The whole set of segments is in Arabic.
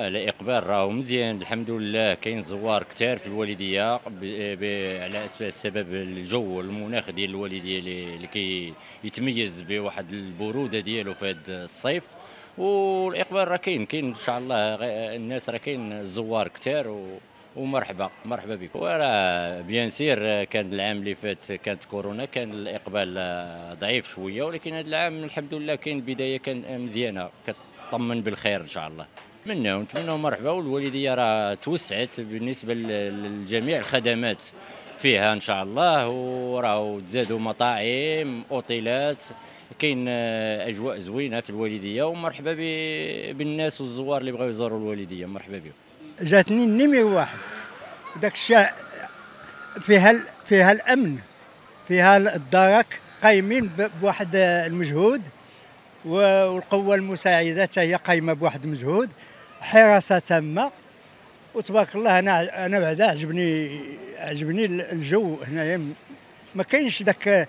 الاقبال راهو مزيان الحمد لله. كاين زوار كثار في الوالديه على اساس سبب الجو المناخ ديال الوالديه اللي كيتميز بواحد البروده ديالو في هذا الصيف. والاقبال راه كاين ان شاء الله. الناس راه كاين الزوار كثار ومرحبا بكم. وراه بيان سير كان العام اللي فات كانت كورونا، كان الاقبال ضعيف شويه، ولكن هذا العام الحمد لله كاين البدايه كان مزيانه، كطمن بالخير ان شاء الله. نتمناو مرحبا. والوالديه راه توسعت بالنسبه لجميع الخدمات فيها ان شاء الله، وراه تزادوا مطاعم اوتيلات. كاين اجواء زوينه في الوالديه، ومرحبا بالناس والزوار اللي بغاو يزوروا الوالديه، مرحبا بهم. جاتني النمر واحد، داك الشيء فيها الامن، فيها الدرك قايمين بواحد المجهود، والقوه المساعده حتى هي قايمه بواحد المجهود، حراسه تامه. وتبارك الله انا بعدا عجبني الجو هنايا. ما كاينش داك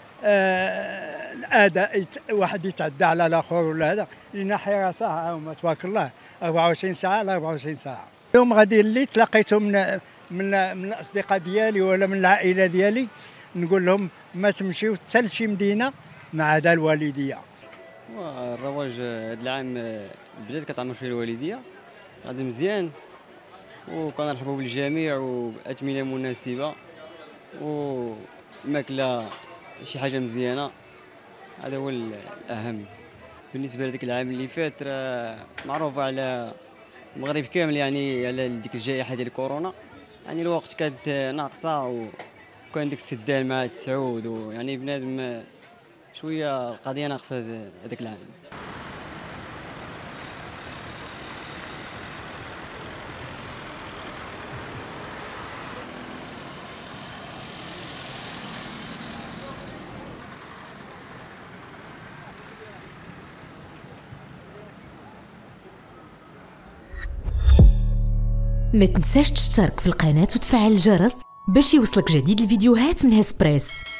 الاداء واحد يتعدى على الاخر ولا هذا، لان حراسه هاهما تبارك الله 24 ساعه على 24 ساعه. اليوم غادي اللي تلاقيتهم من الاصدقاء ديالي ولا من العائله ديالي، نقول لهم ما تمشيو حتى لشي مدينه ما عدا الوالديه. الرواج هذا العام بدات كتعمر فيه الوالديه، غادي مزيان، وكنرحبوا بالجميع وباثمنه مناسبه، وماكله شي حاجه مزيانه. هذا هو الاهم. بالنسبه لذاك العام اللي فات راه معروف على المغرب كامل، يعني على ديك الجائحه ديال كورونا، يعني الوقت كانت ناقصه، وكان ديك السدال مع التسعود، ويعني بنادم شويه القضيه ناقصه هذاك العام. ما تنساش تشترك في القناة وتفعل الجرس باش يوصلك جديد الفيديوهات من هسبريس.